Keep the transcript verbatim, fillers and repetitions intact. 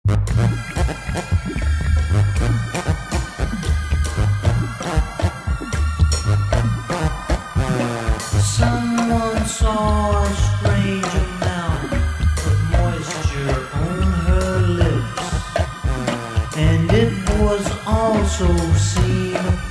Someone saw a strange amount of moisture on her lips, and it was also seen